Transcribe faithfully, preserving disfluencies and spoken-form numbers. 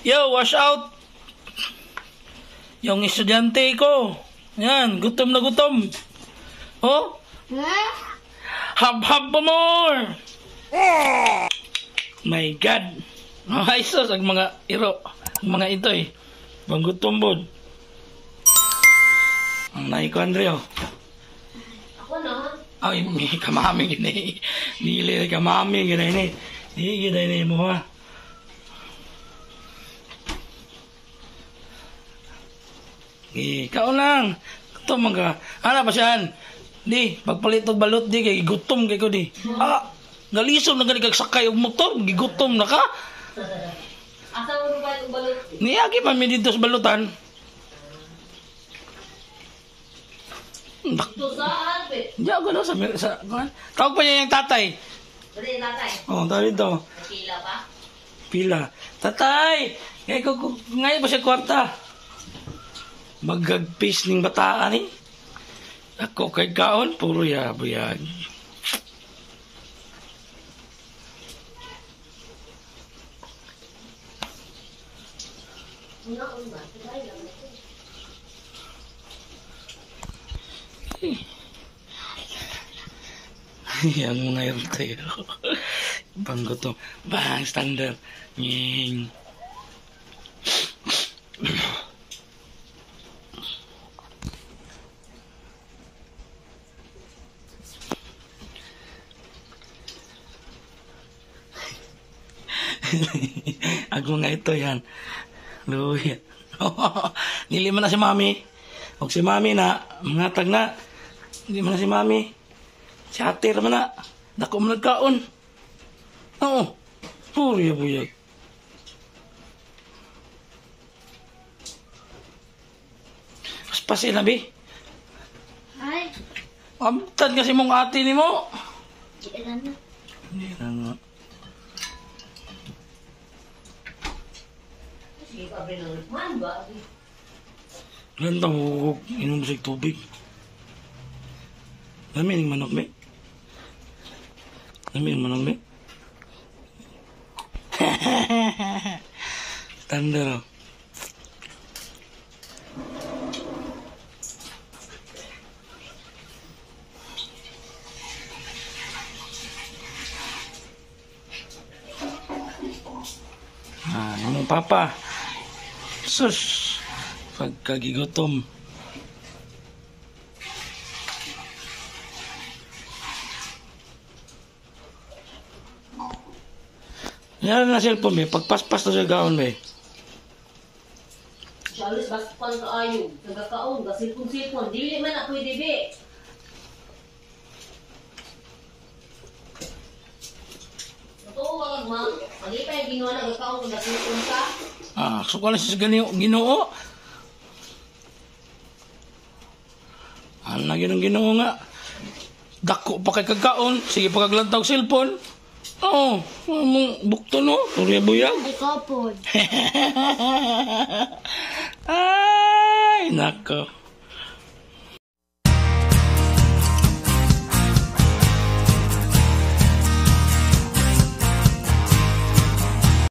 Yo, wash out. Yung estudyante ko. Yan, gutom na gutom. Oh? Hab-hab pa more. My God. Ay, sus, ang mga iro. Ang mga ito eh. Bang gutom bod. Ang nahi ko, Andreo. Ako na. Ay, may kamami gini. Nili kamami gini ni. Hindi gini ni mo ha. Ikaw lang. Ito mga. Ano ba siyan? Di, pagpalit og balot di kay gutom kay ko di. Ah, galisod na gani kag sakay og motor, gigutom na ka. Asa mo ba yung balot? Niyagi pa mi dito sa balutan. Ito saan, pe? Diya ko daw sa sa kuan. Tawag pa niya yung tatay. Pwede yung tatay? Oh, tawag dito. Pila pa? Pila. Tatay! Ngay ko ko- ngay pa siya kwarta. Magagpis ning bataan eh. Ako kay kaon puro yabuyag. Unaon ba? Tagay lang. Yan mo na yun tayo. Banggo to. Bang, standard. Nying. Ako nga ito yan. Luya. Nili mo na si mami. Huwag si mami na. Mga tag na. Hindi mo na si mami. Si ate naman na. Dako mo nagkaon. Oo. Puri buyag. Paspasin na, bi. Ay. Amtad kasi mong ate ni mo. Hindi na na. Hindi na nga. Sige pa binulman ba? Ganda mo inom sa tubig. Dami ng manok, be. Dami ng manok, be. Standard, oh. Ah, yung papa. Sus. Pagkagigutom. Yan na cellphone, be. Pagpaspas na siya gaon, be. Siyalis baspan ka ayo. Nagkakaon. Gasipon-sipon. Dili man na pwede be. Totoo wag ma. Mali pa yung ginawa na nagkakaon kung gasipon ka. Ah, so ko lang siya ginoo. ginoo. Ano na ginong ginoo nga. Dako pa kay kagkaon. Sige pa kaglantaw cellphone. Oo. Oh, mong bukto no. Turya buyag. Ikaw po. Ay, nako.